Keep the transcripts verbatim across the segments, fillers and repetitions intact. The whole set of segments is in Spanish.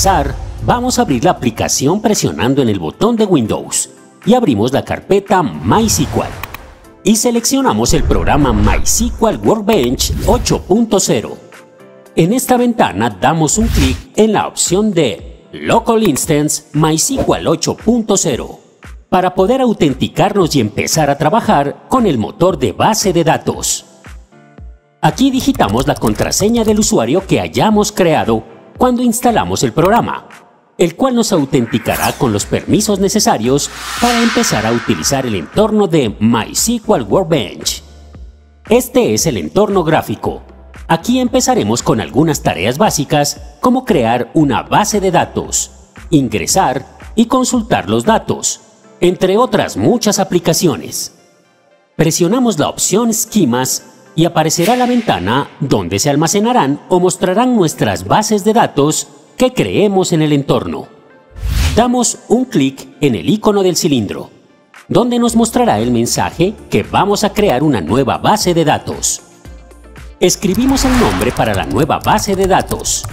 empezar, vamos a abrir la aplicación presionando en el botón de Windows y abrimos la carpeta MySQL y seleccionamos el programa MySQL Workbench ocho punto cero. En esta ventana damos un clic en la opción de Local Instance MySQL ocho punto cero para poder autenticarnos y empezar a trabajar con el motor de base de datos. Aquí digitamos la contraseña del usuario que hayamos creado cuando instalamos el programa, el cual nos autenticará con los permisos necesarios para empezar a utilizar el entorno de MySQL Workbench. Este es el entorno gráfico. Aquí empezaremos con algunas tareas básicas como crear una base de datos, ingresar y consultar los datos, entre otras muchas aplicaciones. Presionamos la opción Schemas y aparecerá la ventana donde se almacenarán o mostrarán nuestras bases de datos que creemos en el entorno. Damos un clic en el icono del cilindro, donde nos mostrará el mensaje que vamos a crear una nueva base de datos. Escribimos el nombre para la nueva base de datos.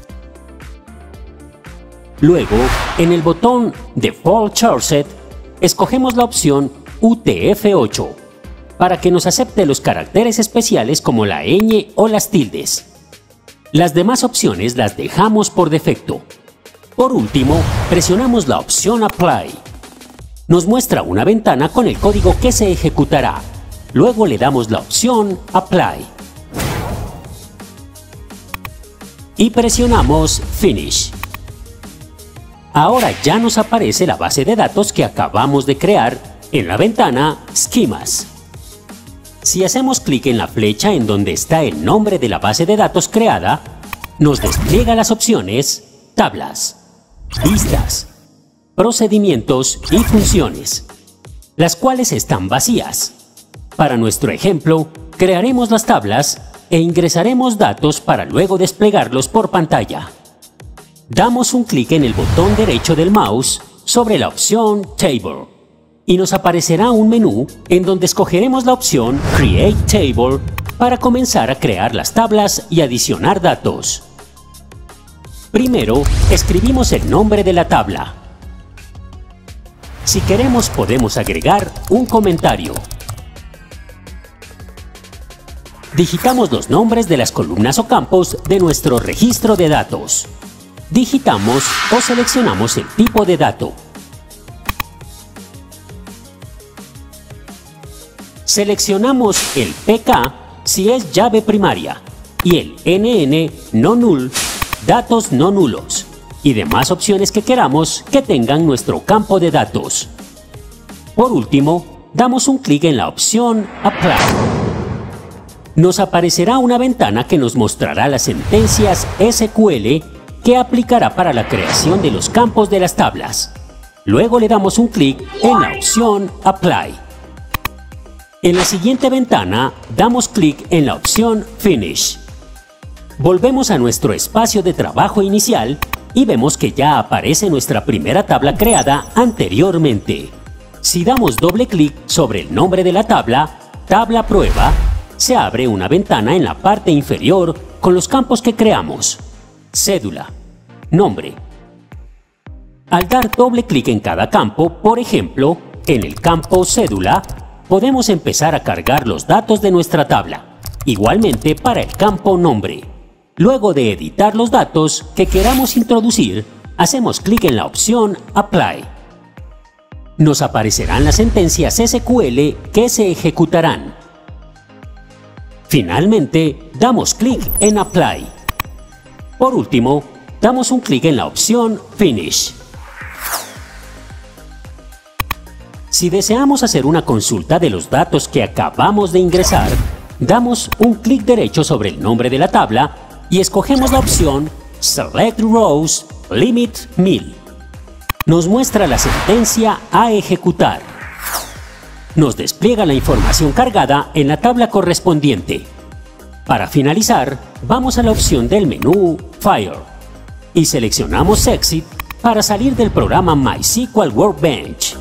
Luego, en el botón Default Chosen, escogemos la opción U T F ocho para que nos acepte los caracteres especiales como la ñ o las tildes. Las demás opciones las dejamos por defecto. Por último, presionamos la opción Apply. Nos muestra una ventana con el código que se ejecutará. Luego le damos la opción Apply. Y presionamos Finish. Ahora ya nos aparece la base de datos que acabamos de crear en la ventana Schemas. Si hacemos clic en la flecha en donde está el nombre de la base de datos creada, nos despliega las opciones Tablas, Vistas, Procedimientos y Funciones, las cuales están vacías. Para nuestro ejemplo, crearemos las tablas e ingresaremos datos para luego desplegarlos por pantalla. Damos un clic en el botón derecho del mouse sobre la opción Table y nos aparecerá un menú en donde escogeremos la opción Create Table para comenzar a crear las tablas y adicionar datos. Primero, escribimos el nombre de la tabla. Si queremos, podemos agregar un comentario. Digitamos los nombres de las columnas o campos de nuestro registro de datos. Digitamos o seleccionamos el tipo de dato. Seleccionamos el P K si es llave primaria y el N N no null, datos no nulos, y demás opciones que queramos que tengan nuestro campo de datos. Por último, damos un clic en la opción Apply. Nos aparecerá una ventana que nos mostrará las sentencias S Q L que aplicará para la creación de los campos de las tablas. Luego le damos un clic en la opción Apply. En la siguiente ventana, damos clic en la opción Finish. Volvemos a nuestro espacio de trabajo inicial y vemos que ya aparece nuestra primera tabla creada anteriormente. Si damos doble clic sobre el nombre de la tabla, Tabla Prueba, se abre una ventana en la parte inferior con los campos que creamos. Cédula, nombre. Al dar doble clic en cada campo, por ejemplo, en el campo Cédula, podemos empezar a cargar los datos de nuestra tabla. Igualmente para el campo Nombre. Luego de editar los datos que queramos introducir, hacemos clic en la opción Apply. Nos aparecerán las sentencias S Q L que se ejecutarán. Finalmente, damos clic en Apply. Por último, damos un clic en la opción Finish. Si deseamos hacer una consulta de los datos que acabamos de ingresar, damos un clic derecho sobre el nombre de la tabla y escogemos la opción Select Rows Limit mil. Nos muestra la sentencia a ejecutar. Nos despliega la información cargada en la tabla correspondiente. Para finalizar, vamos a la opción del menú File y seleccionamos Exit para salir del programa MySQL Workbench.